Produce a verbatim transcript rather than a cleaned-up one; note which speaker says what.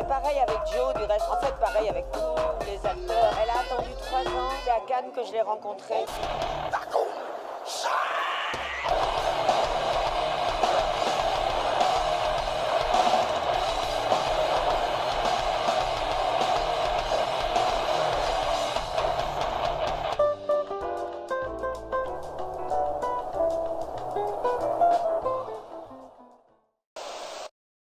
Speaker 1: Et pareil avec Joe, du reste, en fait pareil avec tous les acteurs. Elle a attendu trois ans, c'est à Cannes que je l'ai rencontrée.